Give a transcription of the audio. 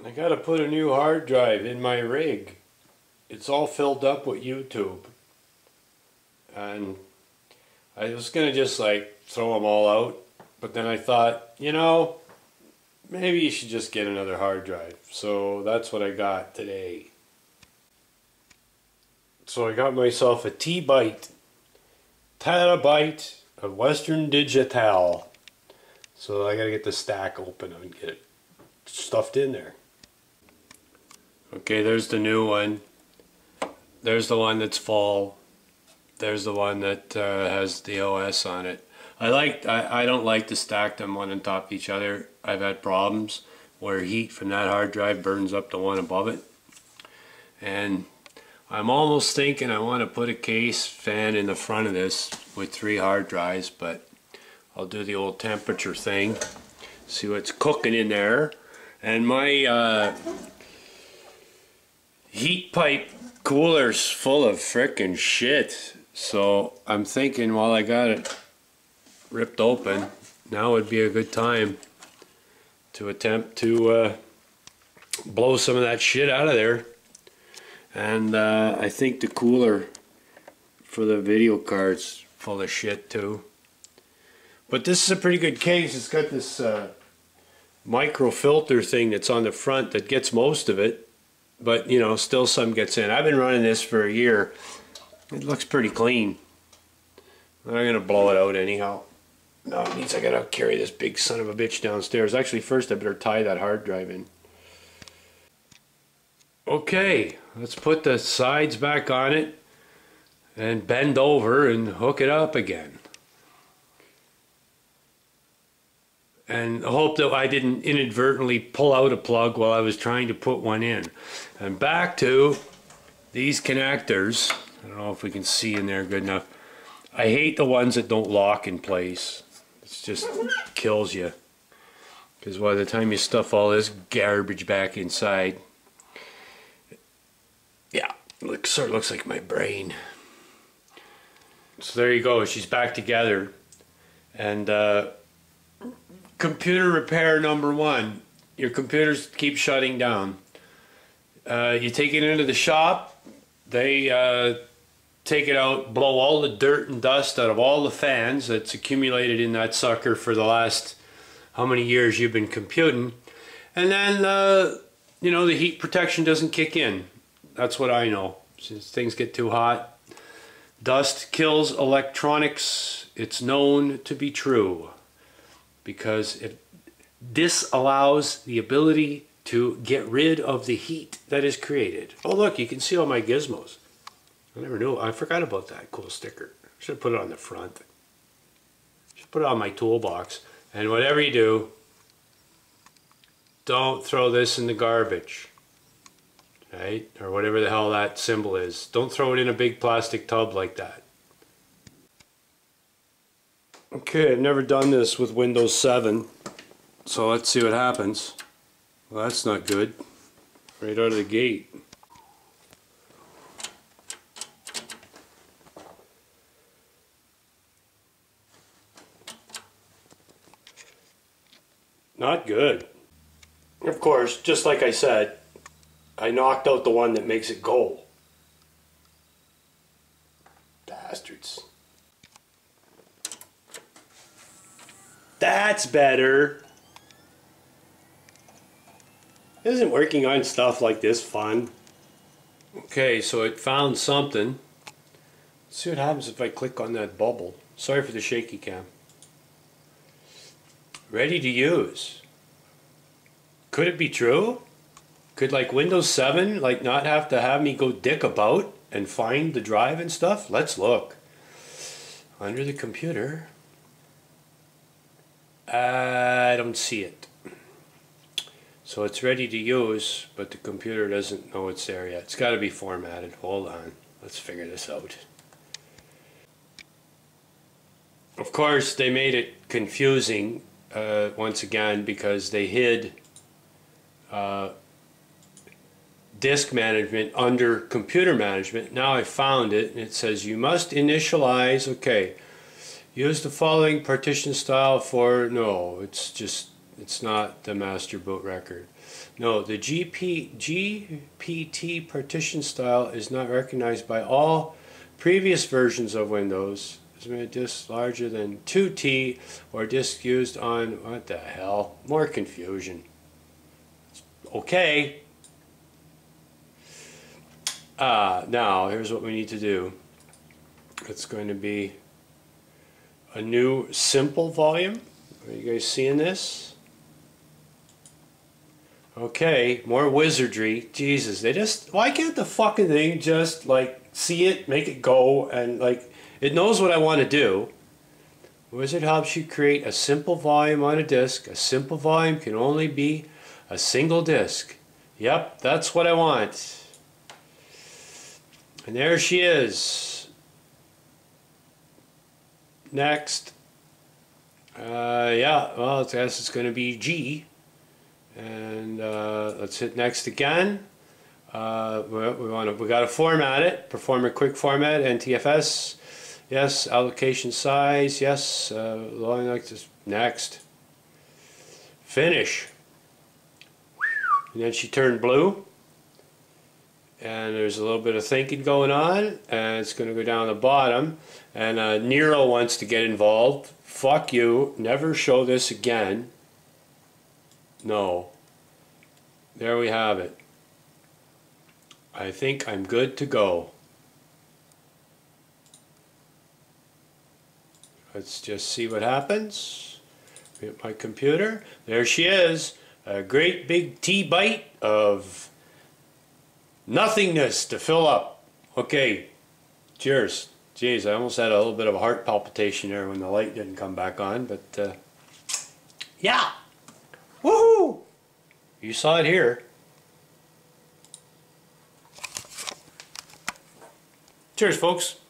I gotta put a new hard drive in my rig. It's all filled up with YouTube. And I was gonna just like throw them all out, but then I thought, you know, maybe you should just get another hard drive. So that's what I got today. So I got myself a T-Byte terabyte of Western Digital. So I gotta get the stack open and get it stuffed in there. Okay, there's the new one. There's the one that's full. There's the one that has the OS on it. I don't like to stack them one on top of each other. I've had problems where heat from that hard drive burns up the one above it. And I'm almost thinking I want to put a case fan in the front of this with 3 hard drives, but I'll do the old temperature thing, see what's cooking in there. And my heat pipe cooler's full of frickin' shit. So I'm thinking while I got it ripped open, now would be a good time to attempt to blow some of that shit out of there. And I think the cooler for the video card's full of shit too. But this is a pretty good case. It's got this micro filter thing that's on the front that gets most of it, but you know, still some gets in. I've been running this for a year. It looks pretty clean. I'm gonna blow it out anyhow. No, it means I gotta carry this big son of a bitch downstairs. Actually, first I better tie that hard drive in. Okay, let's put the sides back on it and bend over and hook it up again. And hope that I didn't inadvertently pull out a plug while I was trying to put one in. And back to these connectors. I don't know if we can see in there good enough. I hate the ones that don't lock in place. It just kills you. Because by the time you stuff all this garbage back inside, yeah, sort of looks like my brain. So there you go, she's back together. And computer repair number 1. Your computers keep shutting down. You take it into the shop, they take it out, blow all the dirt and dust out of all the fans that's accumulated in that sucker for the last how many years you've been computing. And then, you know, the heat protection doesn't kick in. That's what I know. Since things get too hot, dust kills electronics. It's known to be true because it disallows the ability to get rid of the heat that is created. Oh look, you can see all my gizmos. I never knew. I forgot about that cool sticker. Should have put it on the front. Should put it on my toolbox. And whatever you do, don't throw this in the garbage. Right? Or whatever the hell that symbol is. Don't throw it in a big plastic tub like that. Okay, I've never done this with Windows 7. So let's see what happens. Well, that's not good. Right out of the gate. Not good. Of course, just like I said, I knocked out the one that makes it go. Bastards. That's better. Isn't working on stuff like this fun? Okay, so it found something. Let's see what happens if I click on that bubble. Sorry for the shaky cam. Ready to use. Could it be true? Could like Windows 7 like not have to have me go dick about and find the drive and stuff? Let's look. Under the computer. I don't see it. So it's ready to use, but the computer doesn't know it's there yet. It's got to be formatted. Hold on. Let's figure this out. Of course, they made it confusing once again because they hid disk management under computer management. Now I found it, and it says you must initialize. Okay, use the following partition style for, no, it's just It's not the master boot record. No, the GPT partition style is not recognized by all previous versions of Windows. It's a disk larger than 2T or disk used on, what the hell? More confusion. Okay. Now, here's what we need to do. It's going to be a new simple volume. Are you guys seeing this? Okay, more wizardry. Jesus, why can't the fucking thing just, like, see it, make it go, and, like, it knows what I want to do. Wizard helps you create a simple volume on a disk. A simple volume can only be a single disk. Yep, that's what I want. And there she is. Next. Yeah, well, I guess it's going to be G. And let's hit next again. We got to format it. Perform a quick format. NTFS. Yes. Allocation size. Yes. Long like this. Next. Finish. And then she turned blue. And there's a little bit of thinking going on. And it's going to go down the bottom. And Nero wants to get involved. Fuck you. Never show this again. No. There we have it. I think I'm good to go. Let's just see what happens. Hit my computer. There she is. A great big T-byte of nothingness to fill up. Okay. Cheers. Jeez, I almost had a little bit of a heart palpitation there when the light didn't come back on, but yeah. Woohoo! You saw it here. Cheers, folks.